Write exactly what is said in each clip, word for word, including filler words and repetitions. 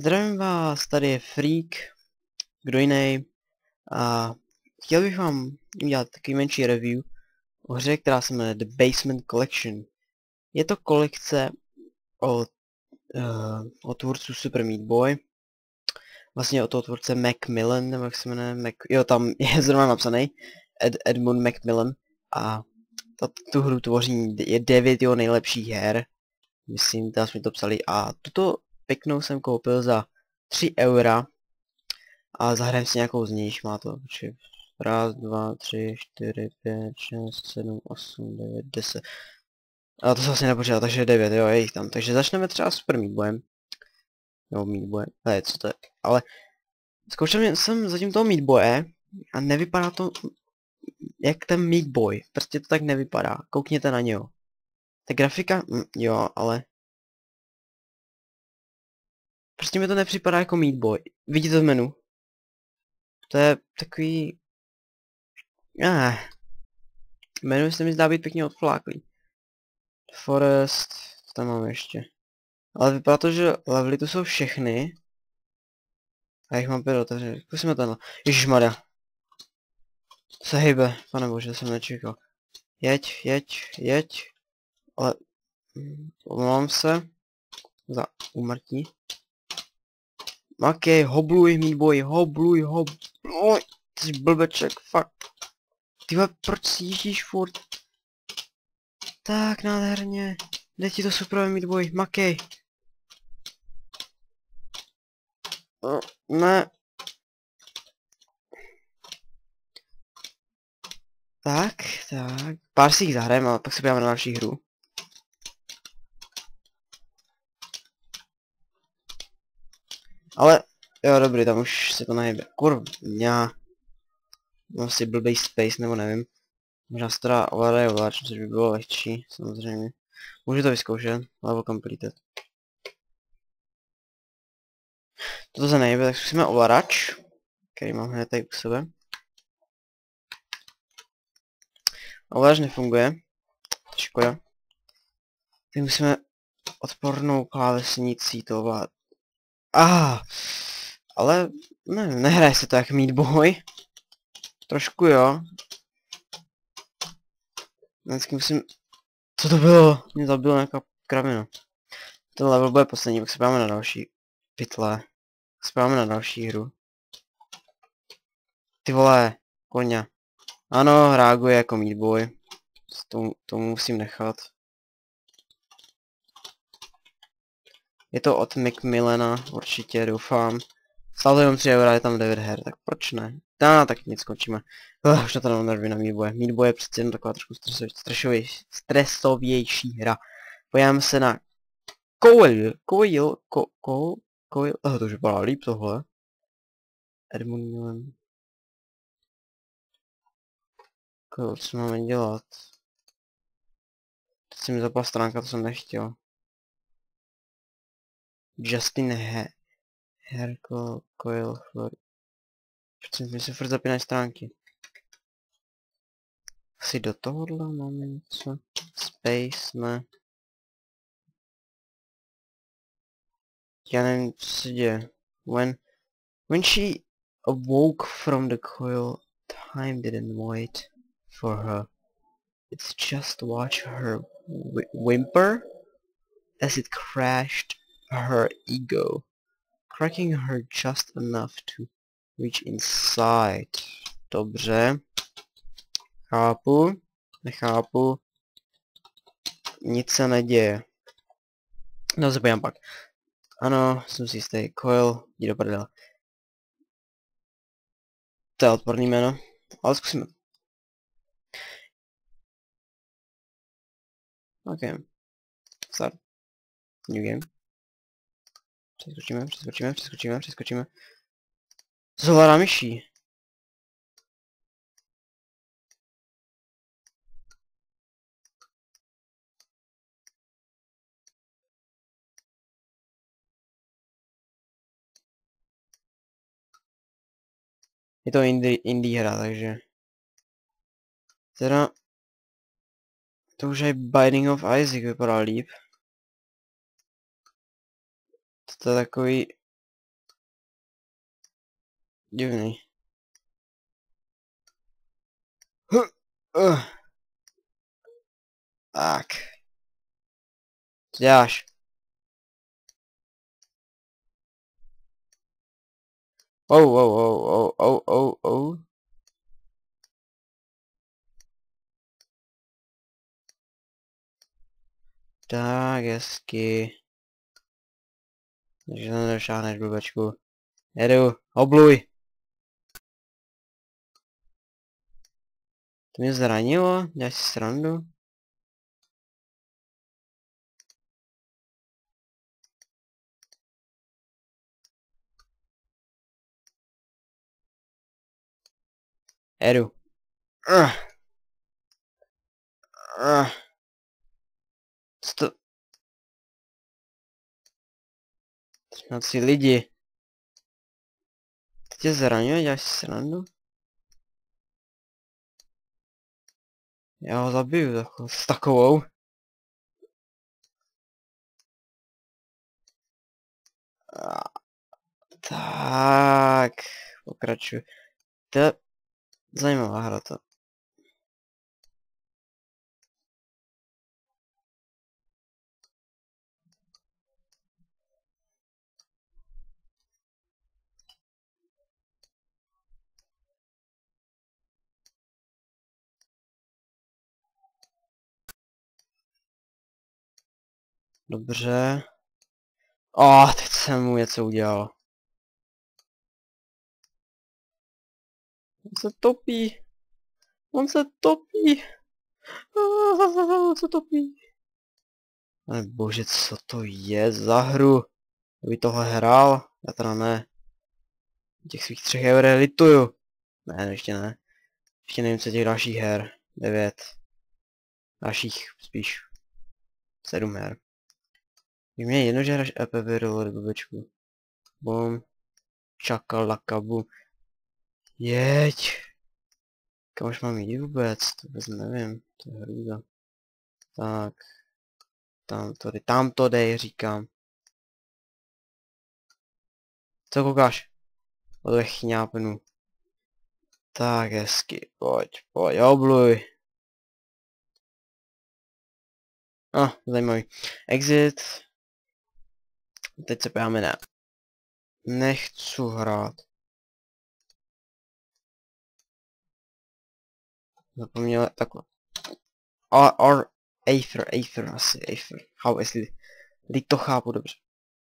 Zdravím vás, tady je Freak, kdo jiný, a chtěl bych vám udělat takový menší review o hře, která se jmenuje The Basement Collection. Je to kolekce od, uh, od tvůrců Super Meat Boy, vlastně od toho tvůrce Macmillan, nebo jak se jmenuje, Mac, jo, tam je zrovna napsaný, Ed, Edmund Macmillan, a ta, tu hru tvoří je devět jeho nejlepších her, myslím, tam jsme to psali, a tuto pěknou jsem koupil za tři eura. A zahrajeme si nějakou z nich, má to raz, dva, tři, čtyři, pět, šest, sedm, osm, devět, deset. A to se asi nepočítá, takže devět, jo, je jich tam. Takže začneme třeba Super Meat Boyem. Jo, Meat Boy, hej, co to je? Ale zkoušel jsem zatím toho Meat Boye a nevypadá to jak ten Meat Boy. Prostě to tak nevypadá, koukněte na něho. Ta grafika, mm, jo, ale prostě mi to nepřipadá jako Meat Boy. Vidíte v menu? To je takový... Ah. Menu se mi zdá být pěkně odfláklý. Forest, co tam máme ještě? Ale vypadá to, že levely tu jsou všechny. A jich mám pět otevřených. Zkusíme tenhle. Ježišmarja. To se hejbe, pane bože, jsem nečekal. Jeď, jeď, jeď. Ale... Omlouvám se. Za úmrtí. Okej, hobluj, Meat Boy, hobluj, hobluj. Ty jsi blbeček, fakt. Tyhle, proč si jíždíš furt? Tak, nádherně. Jde ti to super, Meat Boy, makej. Uh, ne. Tak, tak. Pár si jich zahrajeme, ale pak se podíváme na další hru. Ale, jo, dobrý, tam už se to nehýbe. Kurvňa. Mám si blbej space, nebo nevím. Možná se teda ovládají ovláč, což by bylo lehčí, samozřejmě. Můžu to vyzkoušet, level completed. Toto se nejde, tak zkusíme ovladač, který mám hned tady u sebe. Ovladač nefunguje, škoda. Tak musíme odpornou klávesnicí to ovládat. Ah, ale ne, nehraje se to jak Meat Boy. Trošku jo. Vždycky musím... Co to bylo? Mě zabilo nějaká kravina. Ten level bude poslední, pak se páme na další pytle. Tak se páme na další hru. Ty vole, koně. Ano, reaguje jako Meat Boy. To, to musím nechat. Je to od Macmillana, určitě, doufám. Stále to jenom tři eura, je tam devět her, tak proč ne? No, tak nic, skončíme. Uh, už na to nemám nervy na Meat Boye. Meat Boy je přece jen taková trošku stresovější, stresovější hra. Pojďme se na Coil, Coil, Coil, Coil, Coil, oh, to už vypadá líp tohle. Edmund Millen. Coil, co máme dělat? Teď si mi zapala stránka, to jsem nechtěl. Justin He... Herko, Coil, Flor... Proč mi se furt zapínají stránky? Asi do tohohle máme něco? Space, ne. Já nevím, co se děje. When... When she awoke from the coil, time didn't wait for her. It's just watch her whimper as it crashed her ego, cracking her just enough to reach inside. Dobře. Chápu. Nechápu. Nic se neděje. No, se podívám pak. Ano, jsem si jistý. Coil, jdi do prdele. To je odporný jméno, ale zkusíme. OK. Start. New game. Přeskočíme, přeskočíme, přeskočíme, přeskočíme. Zavládá myší. Je to indie, indie hra, takže... Teda... To už je Binding of Isaac vypadá líp. To je takový... Divný. Huh. Uh. Tak. Co děláš? Oh, oh, oh, oh, oh, oh, oh. Tak, hezky. Takže to nedošáhneš, blbečku. Jedu, obluj. To mě zranilo? Děláš si srandu? Jedu. Uh. Uh. Co to? Snad si lidi. Ty tě zraňuje, děláš si srandu? Já ho zabiju tako, s takovou. A, tak, pokračuj. To je zajímavá hra to. Dobře. A oh, teď jsem mu něco udělal. On se topí. On se topí. On se topí. Ale bože, co to je za hru? Kdyby tohle hrál? Já teda ne. Těch svých třech eur lituju. Ne, ještě ne. Ještě nevím, co těch dalších her. Devět. Dalších spíš. Sedm her. Je mě jedno, že hraš E P V Reload, blbečku. Bum. Čakalaka, bum. Jeď. Kam už mám jít vůbec? To vůbec nevím. To je hrůza. Tak. Tam to dej, tam to dej, říkám. Co koukáš? O těch chňápnů. Tak hezky, pojď, pojď, obluj. A, ah, zajímavý. Exit. Teď se podíváme na. Nechci hrát. Zapomněl takhle. Or, or, Aether, Aether asi, Aether. How, jestli, teď to chápu dobře.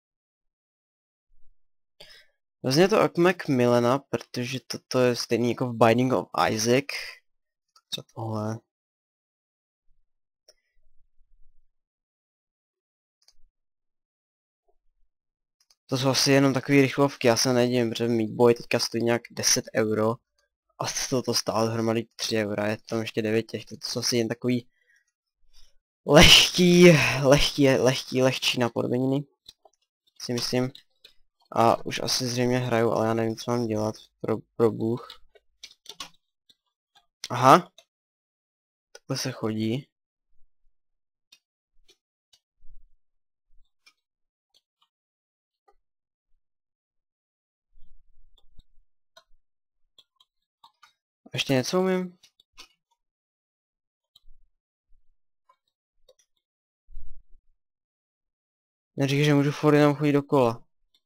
Vlastně to jak Macmillana, protože toto je stejný jako v Binding of Isaac. Co tohle? To jsou asi jenom takové rychlovky, já se nedivím, protože Meat Boy teďka stojí nějak deset euro. A to to stálo dohromady tři eura, je tam ještě devět těch, to jsou asi jen takový lehký, lehký, lehký, lehčí napodobeniny, si myslím. A už asi zřejmě hraju, ale já nevím, co mám dělat, pro, pro bůh. Aha. Takhle se chodí. A ještě něco umím? Neříkej, že můžu furt jenom chodit dokola.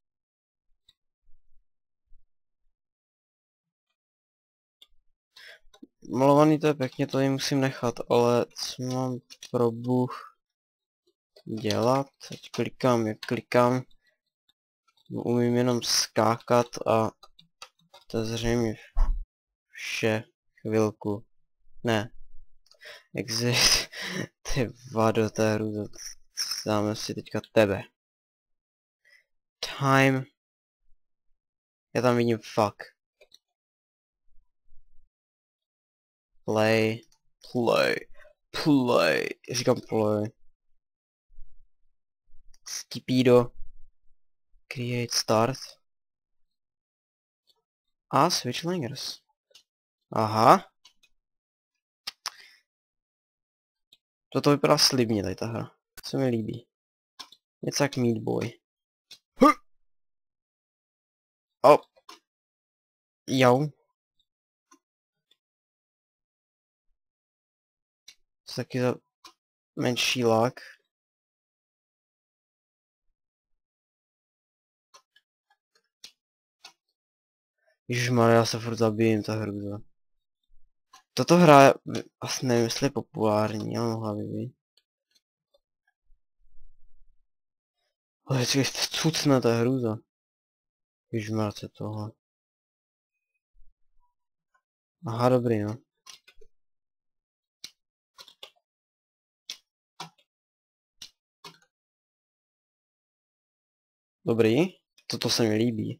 Malovaný to je pěkně, to ji musím nechat, ale co mám pro bůh dělat? Teď klikám, jak klikám. Umím jenom skákat a to je zřejmě vše. Chvilku. Ne. Exit. Ty vado, to je hru. Dáme si teďka tebe. Time. Já tam vidím fuck. Play. Play. Play. Říkám play. Skipido. Create start. A switch langers. Aha. Toto vypadá slibně tady ta hra. Co mi líbí. Něco jak Meat Boy. Hop. Jo. To taky za menší lak. Ježišmarja, já se furt zabijím, ta hrůza. Tato hra je, asi nevím, jestli je populární, ale mohla by být. Ale vždycky jste cucne, ta hrůza. Ježišmarja, co je tohle. Aha, dobrý, no. Dobrý, toto se mi líbí.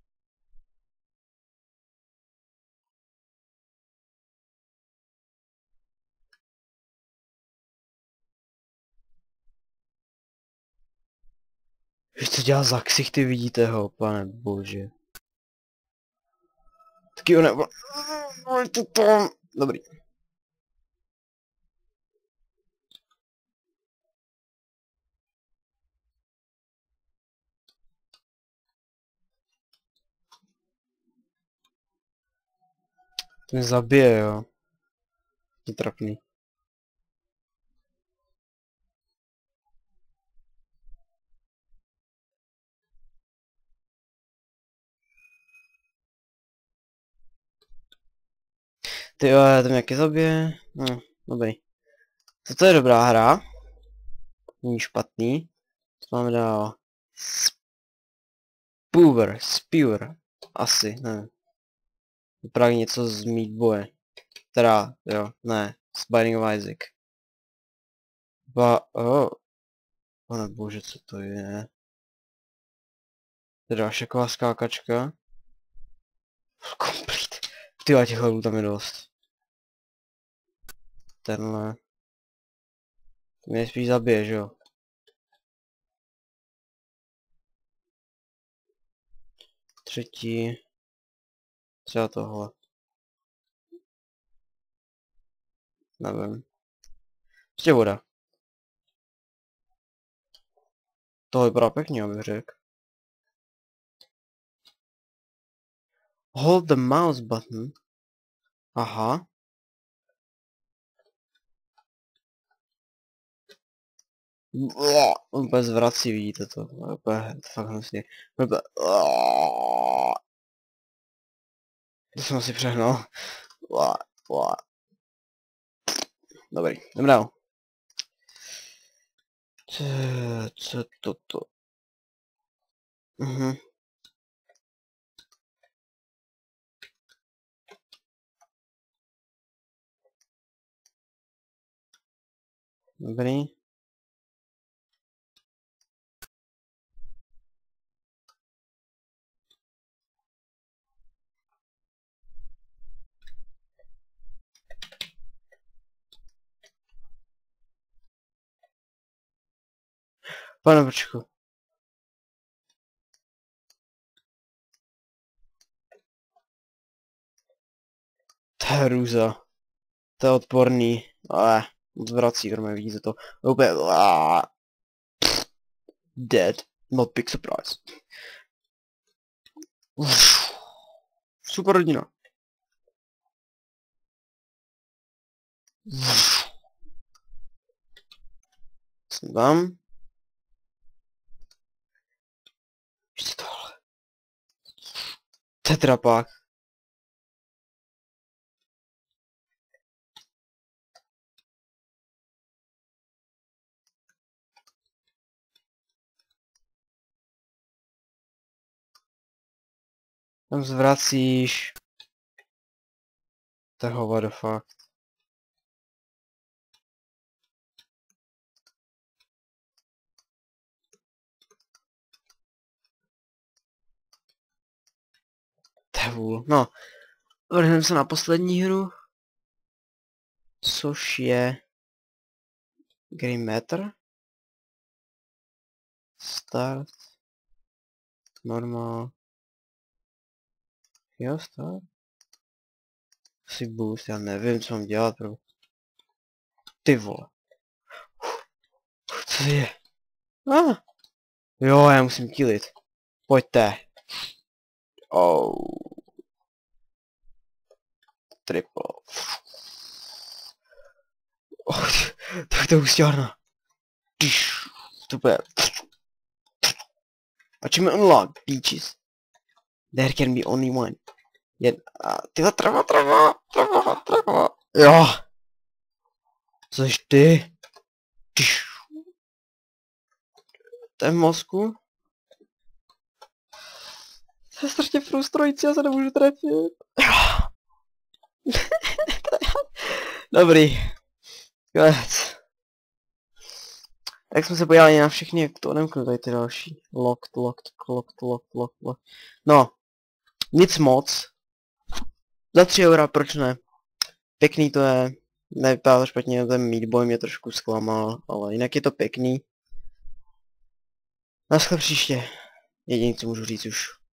Víš, co dělá za ksichty, vidíte ho, pane bože. Taky ono... Dobrý. To mě zabije, jo. Je trapný. Ty jo, to mě jaký zabije. Hm, dobrý. Toto je dobrá hra. Není špatný. Co máme dál? Spoover, Spewer. Asi, ne. Právě něco z Meat Boy. Teda, jo, ne. Z Binding of Isaac. Ba, oh. Pane bože, co to je? Teda šaková skákačka. Complete. Tyhle těch levelů tam je dost. Tenhle. To mě spíš zabije, že jo? Třetí. Třeba tohle. Nevím. Prostě voda. Tohle vypadá pěkně, abych řekl. Hold the mouse button. Aha. On úplně zvrací, vidíte to. Úplně, to fakt hnusně. Úplně... To jsem asi přehnal. Dobrý, jdem dál. Co to to? Mhm. Dobrý. Pane počku. To je hrůza. To je odporný. Ale zvrací, kromě vidíte to. Úplně... Dead. Not big surprise. Uf. Super rodina. Uf. Jsem tam. Víš co tohle? Tetrapak. Tam zvracíš. Toho, what the fuck. Tevůl, no. Vrhneme se na poslední hru. Což je... Game Matter. Start. Normal. Jo, start. Asi boost, já nevím, co mám dělat, bro. Ty vole. Co je? Ah. Jo, já musím killit. Pojďte. Oh. triple. Oh, tak to je hustárna. To bude. Achievement unlocked, beaches. There can be only one. Jen, a tyhle trava, trava, trava, trava. Jo. Což ty? To je v mozku. To je strašně frustrující, já se nemůžu trefit. Dobrý. Konec. Tak jsme se podívali na všechny, jak to odemknu tady ty další. Locked, locked, locked, locked, locked, locked. No. Nic moc. Za tři eura, proč ne? Pěkný to je. Nevypadá to špatně, ten Meat Boy mě trošku zklamal, ale jinak je to pěkný. Naschle příště. Jediný, co můžu říct už.